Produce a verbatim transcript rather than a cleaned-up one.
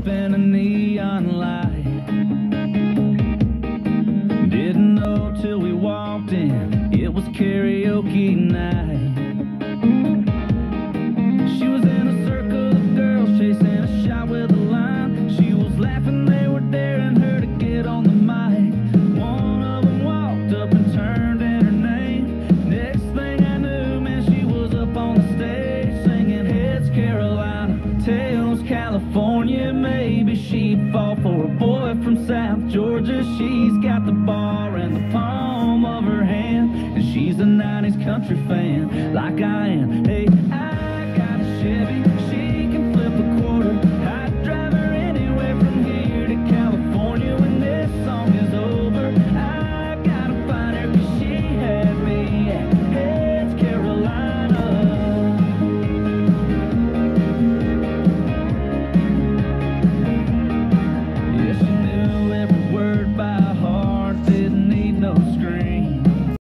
in a neon light. Didn't know till we walked in, it was karaoke night. She was in a circle of girls chasing a shot with a line. She was laughing, they were daring her to get on the mic. One of them walked up and turned in her name. Next thing I knew, man, she was up on the stage singing heads Carolina, tails California. Maybe she'd fall for a boy from South Georgia. She's got the bar in the palm of her hand, and she's a nineties country fan like I am. Hey,